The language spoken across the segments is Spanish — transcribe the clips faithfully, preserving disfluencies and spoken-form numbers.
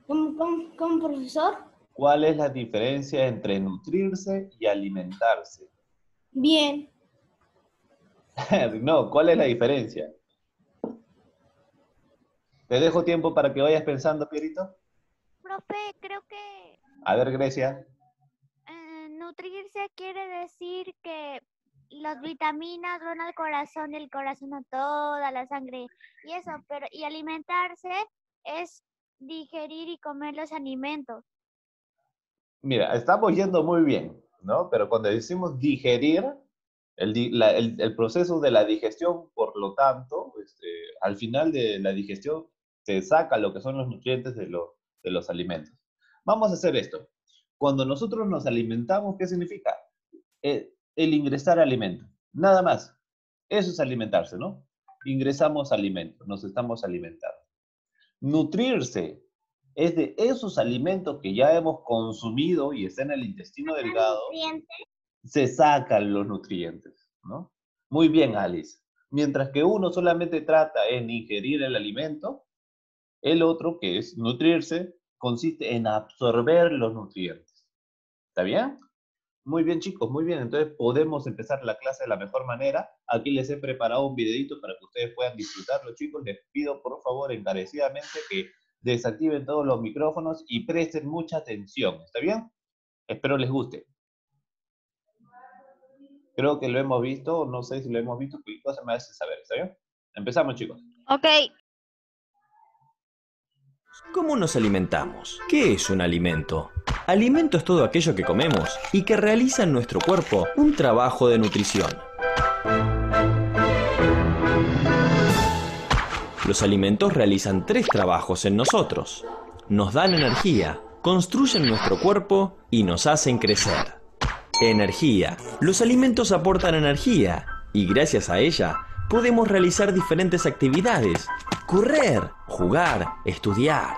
¿Cómo, cómo, cómo, profesor? ¿Cuál es la diferencia entre nutrirse y alimentarse? Bien. No, ¿cuál es la diferencia? Te dejo tiempo para que vayas pensando, Pierito. Profe, creo que A ver, Grecia. eh, nutrirse quiere decir que las vitaminas van al corazón y el corazón a toda la sangre y eso, pero y alimentarse es digerir y comer los alimentos. Mira, estamos yendo muy bien, ¿no? Pero cuando decimos digerir, el, di- la- el- el proceso de la digestión, por lo tanto, este, al final de la digestión se saca lo que son los nutrientes de, lo- de los alimentos. Vamos a hacer esto. Cuando nosotros nos alimentamos, ¿qué significa? Eh, el ingresar alimento. Nada más. Eso es alimentarse, ¿no? Ingresamos alimento, nos estamos alimentando. Nutrirse es de esos alimentos que ya hemos consumido y están en el intestino delgado, Nutrientes. se sacan los nutrientes, ¿no? Muy bien, Alice. Mientras que uno solamente trata en ingerir el alimento, el otro, que es nutrirse, consiste en absorber los nutrientes. ¿Está bien? Muy bien, chicos, muy bien. Entonces podemos empezar la clase de la mejor manera. Aquí les he preparado un videito para que ustedes puedan disfrutarlo, chicos. Les pido, por favor, encarecidamente que desactiven todos los micrófonos y presten mucha atención. ¿Está bien? Espero les guste. Creo que lo hemos visto, no sé si lo hemos visto, cualquier cosa me hace saber. ¿Está bien? Empezamos, chicos. Ok. ¿Cómo nos alimentamos? ¿Qué es un alimento? Alimento es todo aquello que comemos y que realiza en nuestro cuerpo un trabajo de nutrición. Los alimentos realizan tres trabajos en nosotros. Nos dan energía, construyen nuestro cuerpo y nos hacen crecer. Energía. Los alimentos aportan energía y gracias a ella podemos realizar diferentes actividades. Correr, jugar, estudiar,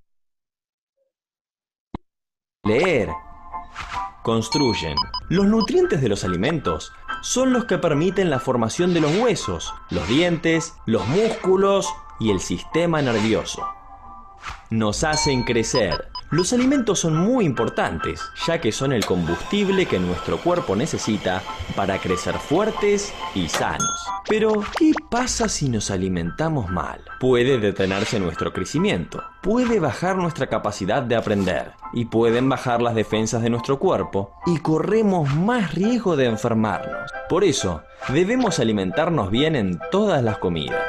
leer. Construyen. Los nutrientes de los alimentos son los que permiten la formación de los huesos, los dientes, los músculos y el sistema nervioso. Nos hacen crecer. Los alimentos son muy importantes, ya que son el combustible que nuestro cuerpo necesita para crecer fuertes y sanos. Pero, ¿qué pasa si nos alimentamos mal? Puede detenerse nuestro crecimiento, puede bajar nuestra capacidad de aprender, y pueden bajar las defensas de nuestro cuerpo, y corremos más riesgo de enfermarnos. Por eso, debemos alimentarnos bien en todas las comidas.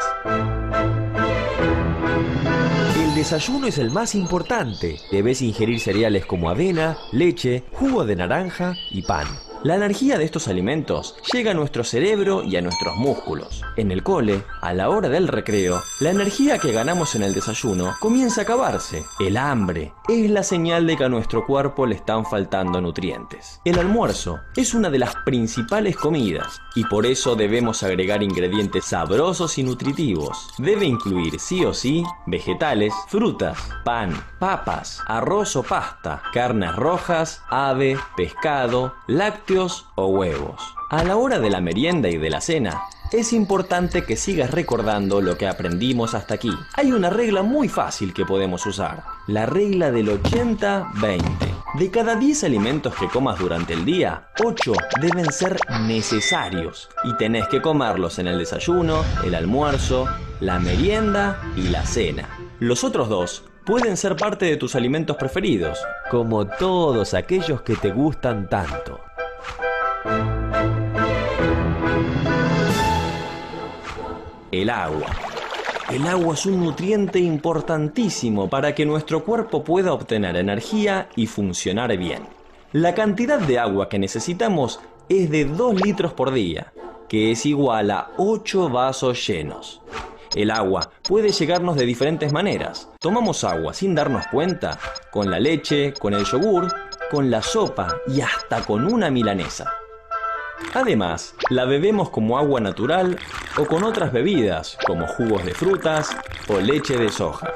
El desayuno es el más importante. Debes ingerir cereales como avena, leche, jugo de naranja y pan. La energía de estos alimentos llega a nuestro cerebro y a nuestros músculos. En el cole, a la hora del recreo, la energía que ganamos en el desayuno comienza a acabarse. El hambre es la señal de que a nuestro cuerpo le están faltando nutrientes. El almuerzo es una de las principales comidas y por eso debemos agregar ingredientes sabrosos y nutritivos. Debe incluir sí o sí vegetales, frutas, pan, papas, arroz o pasta, carnes rojas, ave, pescado, lácteos o huevos. A la hora de la merienda y de la cena, es importante que sigas recordando lo que aprendimos hasta aquí. Hay una regla muy fácil que podemos usar, la regla del ochenta veinte. De cada diez alimentos que comas durante el día, ocho deben ser necesarios y tenés que comerlos en el desayuno, el almuerzo, la merienda y la cena. Los otros dos pueden ser parte de tus alimentos preferidos, como todos aquellos que te gustan tanto. El agua. El agua es un nutriente importantísimo para que nuestro cuerpo pueda obtener energía y funcionar bien. La cantidad de agua que necesitamos es de dos litros por día, que es igual a ocho vasos llenos. El agua puede llegarnos de diferentes maneras. Tomamos agua sin darnos cuenta, con la leche, con el yogur, con la sopa y hasta con una milanesa. Además, la bebemos como agua natural o con otras bebidas, como jugos de frutas o leche de soja.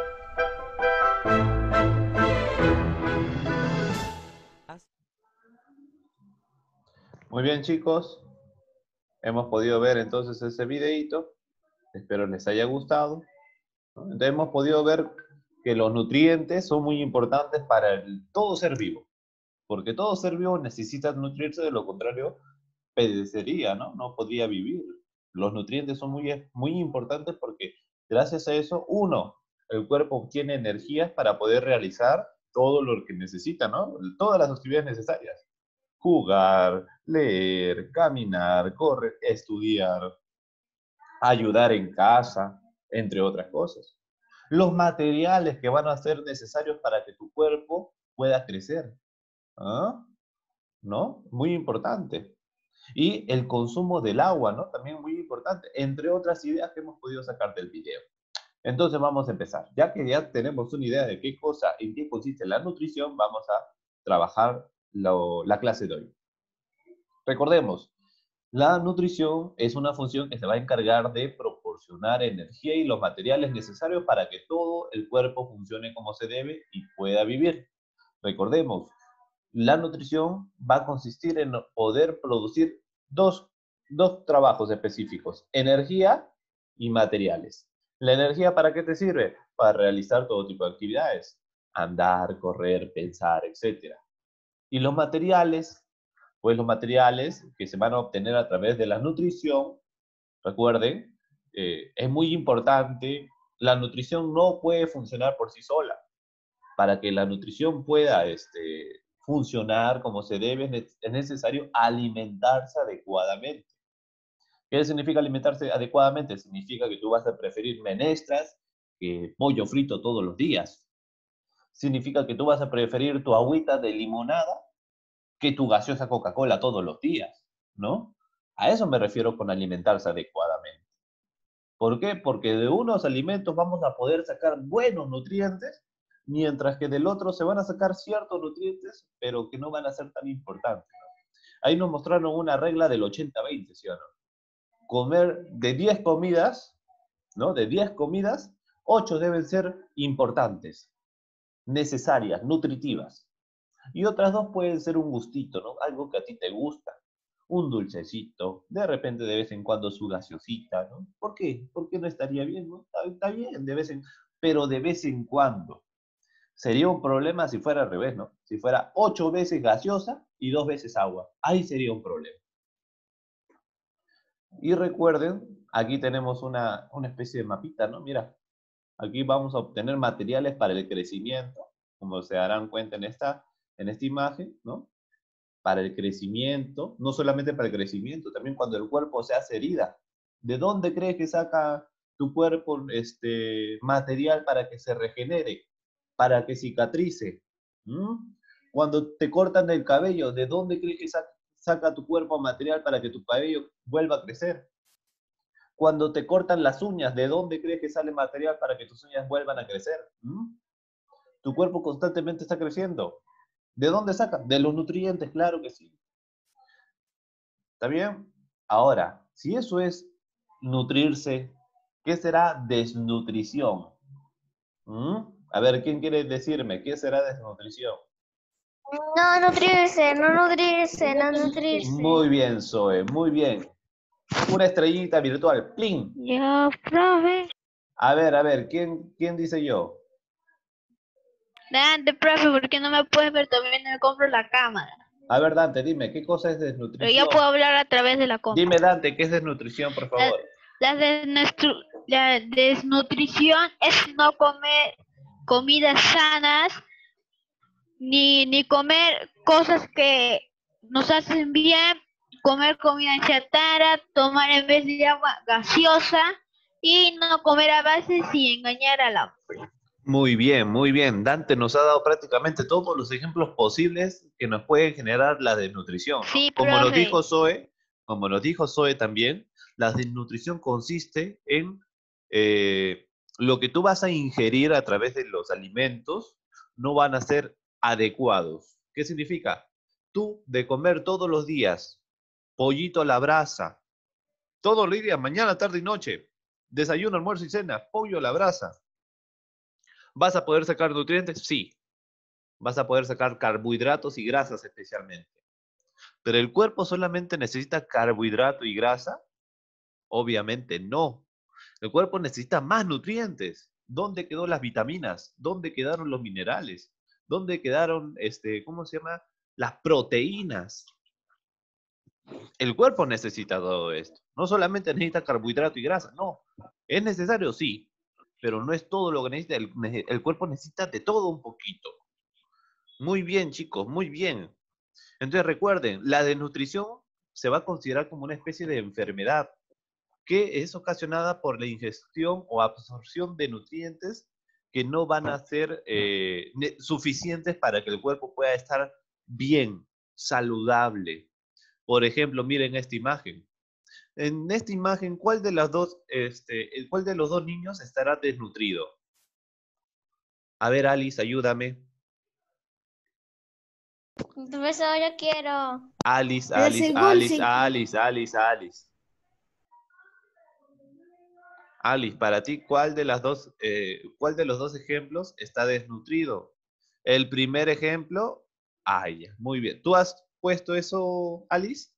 Muy bien, chicos. Hemos podido ver entonces ese videito. Espero les haya gustado, ¿no? Entonces hemos podido ver que los nutrientes son muy importantes para el- todo ser vivo, porque todo ser vivo necesita nutrirse, de lo contrario perecería, ¿no? No podría vivir. Los nutrientes son muy, muy importantes porque gracias a eso, uno, el cuerpo obtiene energías para poder realizar todo lo que necesita, ¿no? Todas las actividades necesarias. Jugar, leer, caminar, correr, estudiar, ayudar en casa, entre otras cosas. Los materiales que van a ser necesarios para que tu cuerpo pueda crecer. ¿Ah? ¿No? Muy importante. Y el consumo del agua, ¿no? También muy importante, entre otras ideas que hemos podido sacar del video. Entonces vamos a empezar. Ya que ya tenemos una idea de qué cosa, en qué consiste la nutrición, vamos a trabajar lo, la clase de hoy. Recordemos, la nutrición es una función que se va a encargar de proporcionar energía y los materiales necesarios para que todo el cuerpo funcione como se debe y pueda vivir. Recordemos, la nutrición va a consistir en poder producir dos, dos trabajos específicos, energía y materiales. ¿La energía para qué te sirve? Para realizar todo tipo de actividades, andar, correr, pensar, etcétera. Y los materiales, pues los materiales que se van a obtener a través de la nutrición, recuerden, eh, es muy importante, la nutrición no puede funcionar por sí sola. Para que la nutrición pueda este, funcionar como se debe, es necesario alimentarse adecuadamente. ¿Qué significa alimentarse adecuadamente? Significa que tú vas a preferir menestras que pollo frito todos los días. Significa que tú vas a preferir tu agüita de limonada que tu gaseosa Coca-Cola todos los días, ¿no? A eso me refiero con alimentarse adecuadamente. ¿Por qué? Porque de unos alimentos vamos a poder sacar buenos nutrientes, mientras que del otro se van a sacar ciertos nutrientes, pero que no van a ser tan importantes, ¿no? Ahí nos mostraron una regla del ochenta veinte, ¿sí o no? Comer de diez comidas, ¿no? De diez comidas, ocho deben ser importantes, necesarias, nutritivas. Y otras dos pueden ser un gustito, ¿no? Algo que a ti te gusta. Un dulcecito, de repente de vez en cuando su gaseosita, ¿no? ¿Por qué? ¿Por qué no estaría bien, no? Está, está bien, de vez en, pero de vez en cuando. Sería un problema si fuera al revés, ¿no? Si fuera ocho veces gaseosa y dos veces agua. Ahí sería un problema. Y recuerden, aquí tenemos una, una especie de mapita, ¿no? Mira, aquí vamos a obtener materiales para el crecimiento, como se darán cuenta en esta, en esta imagen, ¿no? Para el crecimiento, no solamente para el crecimiento, también cuando el cuerpo se hace herida. ¿De dónde crees que saca tu cuerpo este material para que se regenere, para que cicatrice? ¿Mm? Cuando te cortan el cabello, ¿de dónde crees que saca, saca tu cuerpo material para que tu cabello vuelva a crecer? Cuando te cortan las uñas, ¿de dónde crees que sale material para que tus uñas vuelvan a crecer? ¿Mm? Tu cuerpo constantemente está creciendo. ¿De dónde saca? De los nutrientes, claro que sí. ¿Está bien? Ahora, si eso es nutrirse, ¿qué será desnutrición? ¿Mm? A ver, ¿quién quiere decirme qué será desnutrición? No nutrirse, no nutrirse, no nutrirse. Muy bien, Zoe, muy bien. Una estrellita virtual, ¡plin! Ya, profe. A ver, a ver, ¿quién, quién dice yo? Dante, profe, ¿por qué no me puedes ver? Todavía no me compro la cámara. A ver, Dante, dime, ¿qué cosa es Pero desnutrición? ya puedo hablar a través de la compra. Dime, Dante, ¿qué es desnutrición, por favor? La, desnutru- la desnutrición es no comer comidas sanas, ni, ni comer cosas que nos hacen bien, comer comida chatarra, tomar en vez de agua gaseosa y no comer a base sin engañar al hambre. Muy bien, muy bien. Dante nos ha dado prácticamente todos los ejemplos posibles que nos pueden generar la desnutrición, ¿no? Sí, Como nos profe. dijo Zoe, como nos dijo Zoe también, la desnutrición consiste en eh, lo que tú vas a ingerir a través de los alimentos no van a ser adecuados. ¿Qué significa? Tú de comer todos los días pollito a la brasa, todos los días, mañana, tarde y noche, desayuno, almuerzo y cena, pollo a la brasa. ¿Vas a poder sacar nutrientes? Sí. Vas a poder sacar carbohidratos y grasas especialmente. ¿Pero el cuerpo solamente necesita carbohidrato y grasa? Obviamente no. El cuerpo necesita más nutrientes. ¿Dónde quedó las vitaminas? ¿Dónde quedaron los minerales? ¿Dónde quedaron, este, ¿cómo se llama? Las proteínas. El cuerpo necesita todo esto. No solamente necesita carbohidrato y grasa, no. ¿Es necesario? Sí, pero no es todo lo que necesita. El, el cuerpo necesita de todo un poquito. Muy bien, chicos, muy bien. Entonces recuerden, la desnutrición se va a considerar como una especie de enfermedad que es ocasionada por la ingestión o absorción de nutrientes que no van a ser eh, suficientes para que el cuerpo pueda estar bien, saludable. Por ejemplo, miren esta imagen. En esta imagen, ¿cuál de las dos, este, cuál de los dos niños estará desnutrido? A ver, Alice, ayúdame. Profesor, yo quiero. Alice, El Alice, segundo, Alice, sí. Alice, Alice, Alice. Alice, para ti, ¿cuál de las dos, eh, cuál de los dos ejemplos está desnutrido? El primer ejemplo, ay, ya, muy bien. ¿Tú has puesto eso, Alice?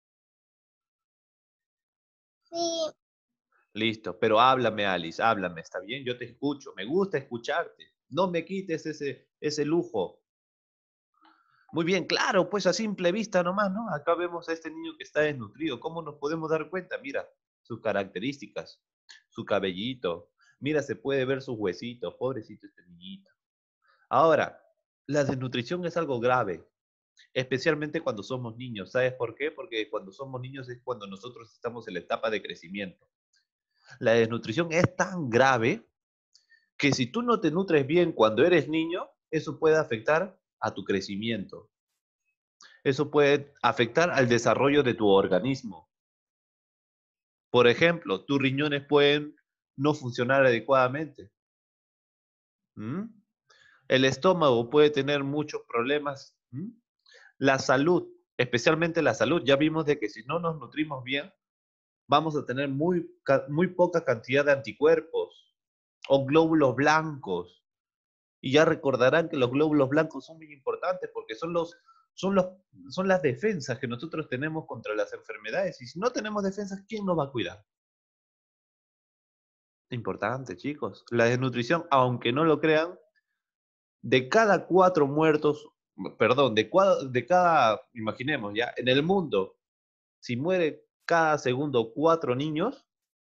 Sí. Listo, pero háblame, Alice, háblame, ¿está bien? Yo te escucho, me gusta escucharte. No me quites ese, ese lujo. Muy bien, claro, pues a simple vista nomás, ¿no? Acá vemos a este niño que está desnutrido. ¿Cómo nos podemos dar cuenta? Mira, sus características, su cabellito. Mira, se puede ver sus huesitos. Pobrecito este niñito. Ahora, la desnutrición es algo grave, especialmente cuando somos niños. ¿Sabes por qué? Porque cuando somos niños es cuando nosotros estamos en la etapa de crecimiento. La desnutrición es tan grave que si tú no te nutres bien cuando eres niño, eso puede afectar a tu crecimiento. Eso puede afectar al desarrollo de tu organismo. Por ejemplo, tus riñones pueden no funcionar adecuadamente. ¿Mm? El estómago puede tener muchos problemas. ¿Mm? La salud, especialmente la salud, ya vimos de que si no nos nutrimos bien, vamos a tener muy, muy poca cantidad de anticuerpos o glóbulos blancos. Y ya recordarán que los glóbulos blancos son muy importantes porque son, los, son, los, son las defensas que nosotros tenemos contra las enfermedades. Y si no tenemos defensas, ¿quién nos va a cuidar? Importante, chicos. La desnutrición, aunque no lo crean, de cada cuatro muertos, perdón, de, de cada, imaginemos ya, en el mundo, si muere cada segundo cuatro niños,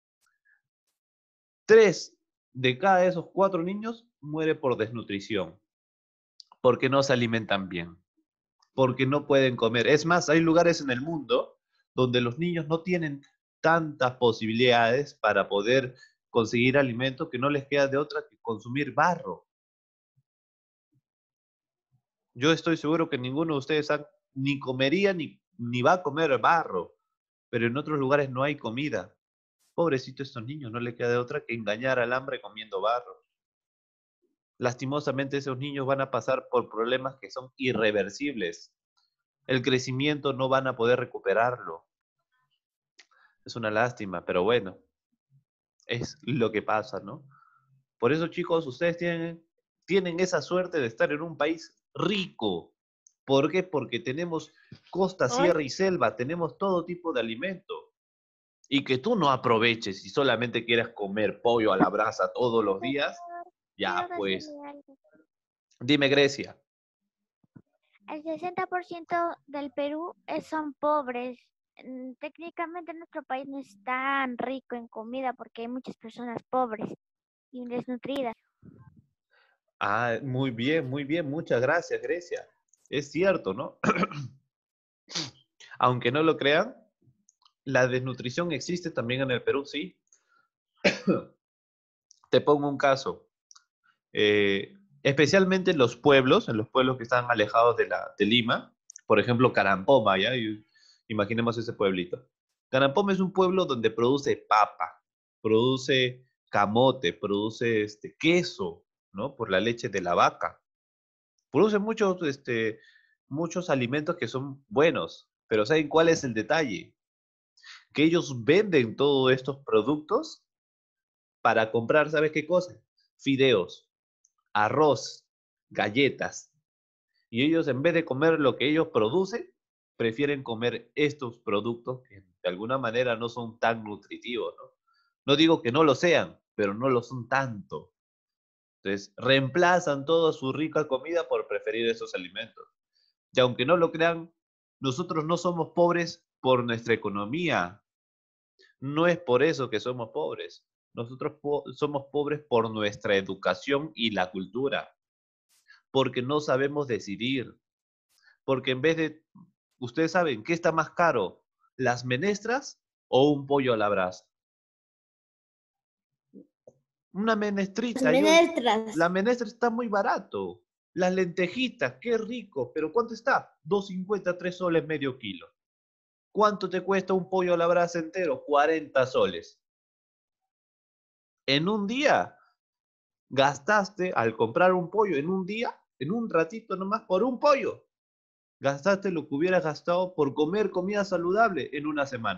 tres de cada de esos cuatro niños muere por desnutrición, porque no se alimentan bien, porque no pueden comer. Es más, hay lugares en el mundo donde los niños no tienen tantas posibilidades para poder conseguir alimento que no les queda de otra que consumir barro. Yo estoy seguro que ninguno de ustedes ha, ni comería ni, ni va a comer barro, pero en otros lugares no hay comida. Pobrecito estos niños, no le queda de otra que engañar al hambre comiendo barro. Lastimosamente esos niños van a pasar por problemas que son irreversibles. El crecimiento no van a poder recuperarlo. Es una lástima, pero bueno, es lo que pasa, ¿no? Por eso, chicos, ustedes tienen, tienen esa suerte de estar en un país rico. ¿Por qué? Porque tenemos costa, sierra y selva, tenemos todo tipo de alimento. Y que tú no aproveches y solamente quieras comer pollo a la brasa todos los días, ya pues. Dime, Grecia. El sesenta por ciento del Perú es- son pobres. Mm, Técnicamente nuestro país no es tan rico en comida porque hay muchas personas pobres y desnutridas. Ah, muy bien, muy bien, muchas gracias, Grecia. Es cierto, ¿no? Aunque no lo crean, la desnutrición existe también en el Perú, sí. Te pongo un caso. Eh, especialmente en los pueblos, en los pueblos que están alejados de, la, de Lima, por ejemplo, Carampoma, ¿ya? Y, imaginemos ese pueblito. Carampoma es un pueblo donde produce papa, produce camote, produce este, queso, ¿no? Por la leche de la vaca. Produce muchos, este, muchos alimentos que son buenos, pero ¿saben cuál es el detalle? Que ellos venden todos estos productos para comprar, ¿sabes qué cosa? Fideos, arroz, galletas. Y ellos, en vez de comer lo que ellos producen, prefieren comer estos productos que de alguna manera no son tan nutritivos, ¿no? No digo que no lo sean, pero no lo son tanto. Entonces, reemplazan toda su rica comida por preferir esos alimentos. Y aunque no lo crean, nosotros no somos pobres por nuestra economía. No es por eso que somos pobres. Nosotros po somos pobres por nuestra educación y la cultura. Porque no sabemos decidir. Porque en vez de, ustedes saben, ¿qué está más caro? ¿Las menestras o un pollo a la brasa? Una menestrita. Yo, Menestras. la menestra está muy barato. Las lentejitas, qué rico. ¿Pero cuánto está? dos cincuenta, tres soles medio kilo. ¿Cuánto te cuesta un pollo a la brasa entero? cuarenta soles. En un día gastaste, al comprar un pollo, en un día, en un ratito nomás, por un pollo, gastaste lo que hubieras gastado por comer comida saludable en una semana.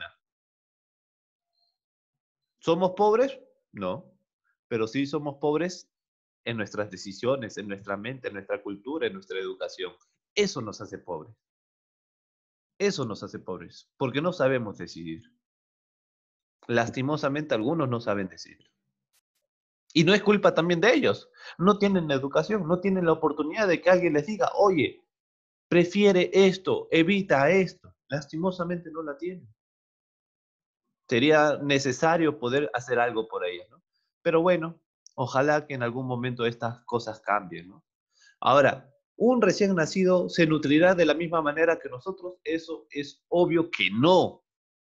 ¿Somos pobres? No, pero sí somos pobres en nuestras decisiones, en nuestra mente, en nuestra cultura, en nuestra educación. Eso nos hace pobres. Eso nos hace pobres, porque no sabemos decidir. Lastimosamente algunos no saben decidir. Y no es culpa también de ellos. No tienen educación, no tienen la oportunidad de que alguien les diga, oye, prefiere esto, evita esto. Lastimosamente no la tienen. Sería necesario poder hacer algo por ellas, ¿no? Pero bueno, ojalá que en algún momento estas cosas cambien, ¿no? Ahora, ¿un recién nacido se nutrirá de la misma manera que nosotros? Eso es obvio que no.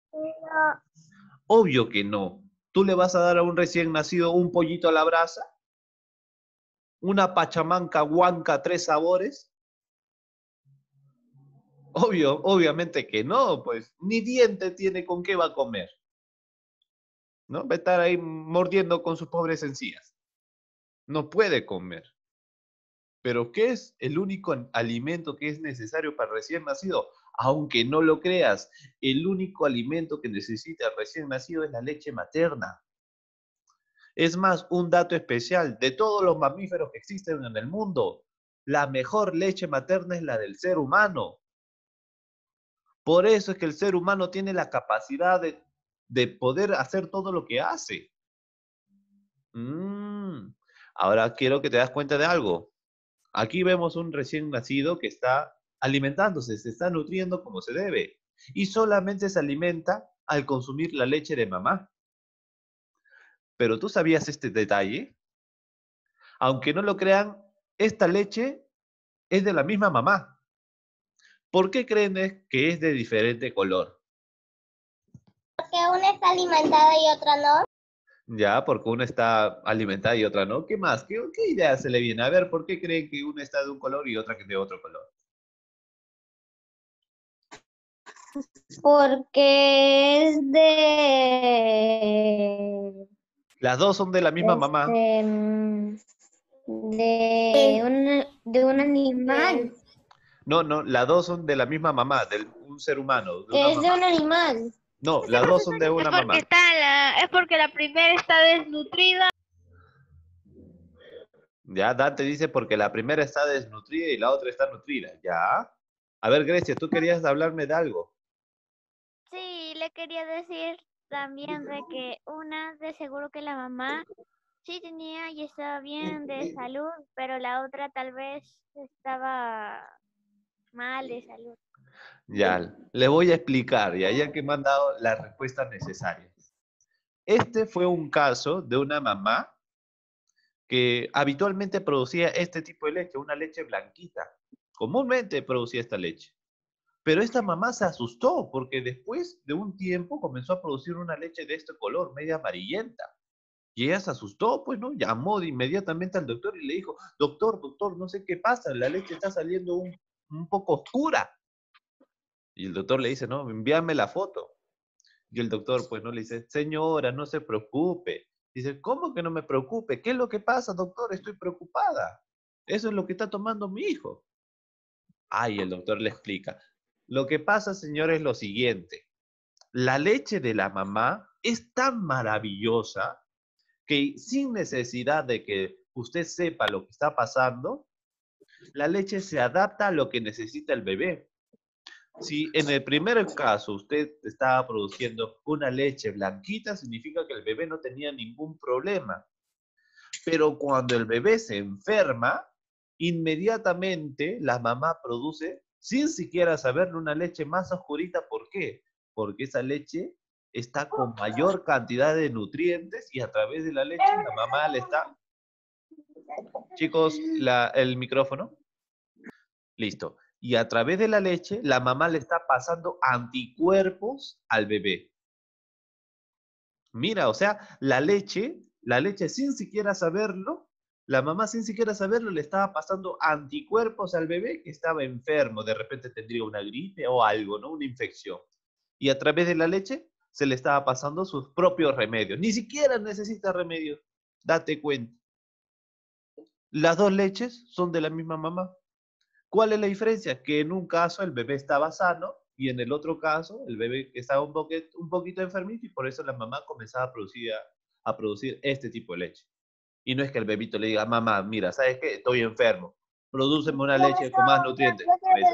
Obvio que no. ¿Tú le vas a dar a un recién nacido un pollito a la brasa? ¿Una pachamanca huanca tres sabores? Obvio, obviamente que no, pues ni diente tiene con qué va a comer, ¿no? Va a estar ahí mordiendo con sus pobres encías. No puede comer. Pero ¿qué es el único alimento que es necesario para el recién nacido? Aunque no lo creas, el único alimento que necesita el recién nacido es la leche materna. Es más, un dato especial, de todos los mamíferos que existen en el mundo, la mejor leche materna es la del ser humano. Por eso es que el ser humano tiene la capacidad de, de poder hacer todo lo que hace. Mm. Ahora quiero que te das cuenta de algo. Aquí vemos un recién nacido que está alimentándose, se está nutriendo como se debe. Y solamente se alimenta al consumir la leche de mamá. Pero ¿tú sabías este detalle? Aunque no lo crean, esta leche es de la misma mamá. ¿Por qué creen que es de diferente color? Porque una está alimentada y otra no. Ya, porque una está alimentada y otra no. ¿Qué más? ¿Qué, qué idea se le viene? A ver, ¿por qué creen que una está de un color y otra que de otro color? Porque es de... Las dos son de la misma mamá. De, de, un, de un animal. No, no, las dos son de la misma mamá, de un ser humano. De Que una es de mamá. un animal. No, las dos son de una Es porque mamá. está la, es porque la primera está desnutrida. Ya, Dante dice porque la primera está desnutrida y la otra está nutrida. Ya. A ver, Grecia, tú querías hablarme de algo. Sí, le quería decir también de que una, de seguro que la mamá sí tenía y estaba bien de salud, pero la otra tal vez estaba mal de salud. Ya, le voy a explicar, ya, ya que me han dado las respuestas necesarias. Este fue un caso de una mamá que habitualmente producía este tipo de leche, una leche blanquita. Comúnmente producía esta leche. Pero esta mamá se asustó porque después de un tiempo comenzó a producir una leche de este color, media amarillenta. Y ella se asustó, pues, ¿no? Llamó de inmediatamente al doctor y le dijo, doctor, doctor, no sé qué pasa, la leche está saliendo un, un poco oscura. Y el doctor le dice, no, envíame la foto. Y el doctor, pues, no le dice, señora, no se preocupe. Dice, ¿cómo que no me preocupe? ¿Qué es lo que pasa, doctor? Estoy preocupada. Eso es lo que está tomando mi hijo. Ay, el doctor le explica. Lo que pasa, señor, es lo siguiente. La leche de la mamá es tan maravillosa que sin necesidad de que usted sepa lo que está pasando, la leche se adapta a lo que necesita el bebé. Si en el primer caso usted estaba produciendo una leche blanquita, significa que el bebé no tenía ningún problema. Pero cuando el bebé se enferma, inmediatamente la mamá produce, sin siquiera saberlo, una leche más oscurita. ¿Por qué? Porque esa leche está con mayor cantidad de nutrientes y a través de la leche la mamá le está... Chicos, la, el micrófono. Listo. Y a través de la leche, la mamá le está pasando anticuerpos al bebé. Mira, o sea, la leche, la leche sin siquiera saberlo, la mamá sin siquiera saberlo le estaba pasando anticuerpos al bebé que estaba enfermo. De repente tendría una gripe o algo, ¿no? Una infección. Y a través de la leche se le estaba pasando sus propios remedios. Ni siquiera necesita remedios. Date cuenta. Las dos leches son de la misma mamá. ¿Cuál es la diferencia? Que en un caso el bebé estaba sano y en el otro caso el bebé estaba un poquito, un poquito enfermito y por eso la mamá comenzaba a producir, a producir este tipo de leche. Y no es que el bebito le diga, mamá, mira, ¿sabes qué? Estoy enfermo. Prodúceme una leche con más nutrientes.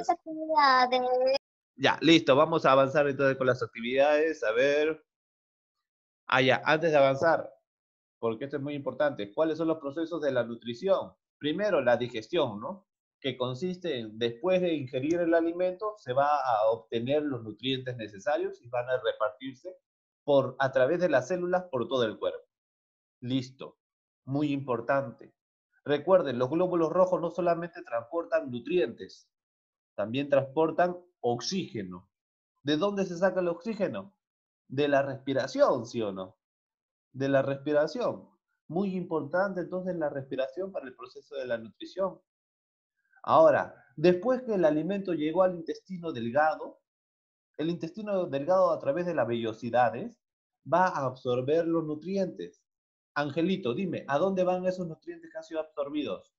Ya, listo. Vamos a avanzar entonces con las actividades. A ver. Ah, ya. Antes de avanzar, porque esto es muy importante. ¿Cuáles son los procesos de la nutrición? Primero, la digestión, ¿no? Que consiste en, después de ingerir el alimento, se va a obtener los nutrientes necesarios y van a repartirse por, a través de las células por todo el cuerpo. Listo. Muy importante. Recuerden, los glóbulos rojos no solamente transportan nutrientes, también transportan oxígeno. ¿De dónde se saca el oxígeno? De la respiración, ¿sí o no? De la respiración. Muy importante entonces la respiración para el proceso de la nutrición. Ahora, después que el alimento llegó al intestino delgado, el intestino delgado a través de las vellosidades va a absorber los nutrientes. Angelito, dime, ¿a dónde van esos nutrientes que han sido absorbidos?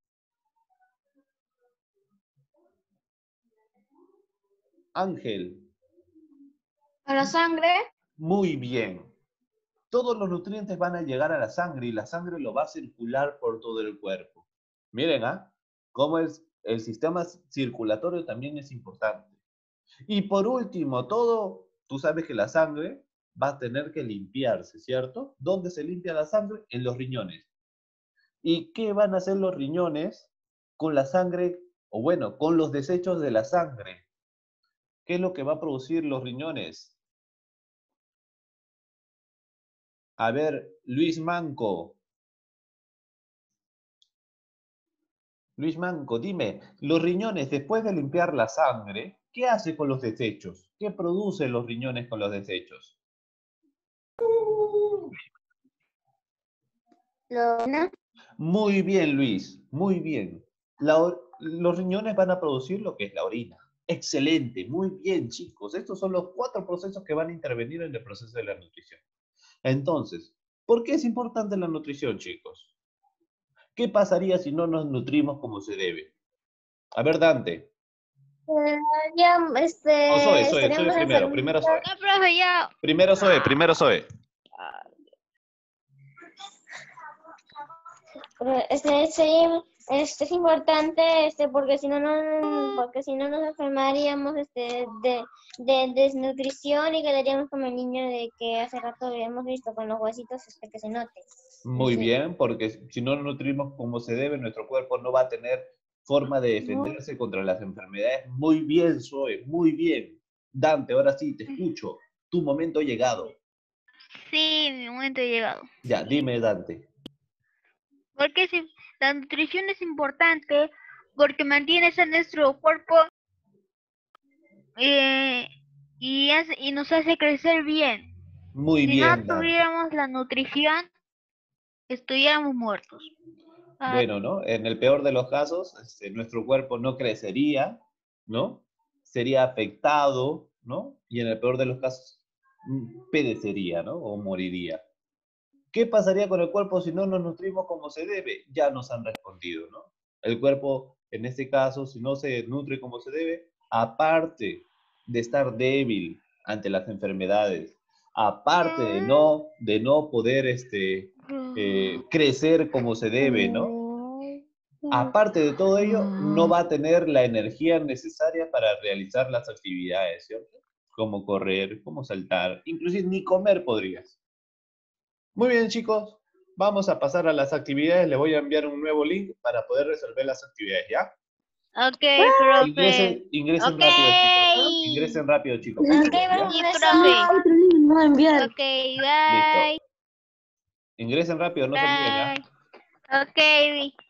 Ángel. ¿A la sangre? Muy bien. Todos los nutrientes van a llegar a la sangre y la sangre lo va a circular por todo el cuerpo. Miren, ¿ah? Cómo es, el sistema circulatorio también es importante. Y por último, todo, tú sabes que la sangre va a tener que limpiarse, ¿cierto? ¿Dónde se limpia la sangre? En los riñones. ¿Y qué van a hacer los riñones con la sangre? O bueno, con los desechos de la sangre. ¿Qué es lo que va a producir los riñones? A ver, Luis Manco. Luis Manco, dime, los riñones, después de limpiar la sangre, ¿qué hace con los desechos? ¿Qué producen los riñones con los desechos? ¿Lona? Muy bien, Luis, muy bien. La, los riñones van a producir lo que es la orina. Excelente, muy bien, chicos. Estos son los cuatro procesos que van a intervenir en el proceso de la nutrición. Entonces, ¿por qué es importante la nutrición, chicos? ¿Qué pasaría si no nos nutrimos como se debe? A ver, Dante. Eh, ya, este, O Zoe, Zoe, Zoe estaríamos primero, enfermos. primero Zoe. No, profe, ya. Primero Zoe, primero Zoe. Este, sí, este es importante, este, porque si no, no, porque si no nos enfermaríamos, este, de, de desnutrición y quedaríamos como el niño de que hace rato habíamos visto con los huesitos, este, que se note. Muy Sí. bien, porque si no nos nutrimos como se debe, nuestro cuerpo no va a tener forma de defenderse contra las enfermedades. Muy bien, Zoe, muy bien. Dante, ahora sí, te escucho. Tu momento ha llegado. Sí, mi momento ha llegado. Ya, dime, Dante. Porque si, la nutrición es importante porque mantiene a nuestro cuerpo eh, y, hace, y nos hace crecer bien. Muy Si bien, no Dante. tuviéramos la nutrición, estuviéramos muertos. Ah, Bueno, ¿no? En el peor de los casos, este, nuestro cuerpo no crecería, ¿no? Sería afectado, ¿no? Y en el peor de los casos, mm, perecería, ¿no? O moriría. ¿Qué pasaría con el cuerpo si no nos nutrimos como se debe? Ya nos han respondido, ¿no? El cuerpo, en este caso, si no se nutre como se debe, aparte de estar débil ante las enfermedades, aparte de no, de no poder este, eh, crecer como se debe, ¿no? Aparte de todo ello, no va a tener la energía necesaria para realizar las actividades, ¿cierto? Como correr, como saltar, inclusive ni comer podrías. Muy bien, chicos. vamos a pasar a las actividades. Le voy a enviar un nuevo link para poder resolver las actividades, ¿ya? Ok, profe. Ingresen, ingresen Ok. rápido, chicos. Ingresen rápido, chicos. Ok, ¿Ya? vamos Sí, a profe. Otro link me va a enviar. Ok, bye. Listo. Ingresen rápido, no se olviden, ¿ya? Bye. Ok.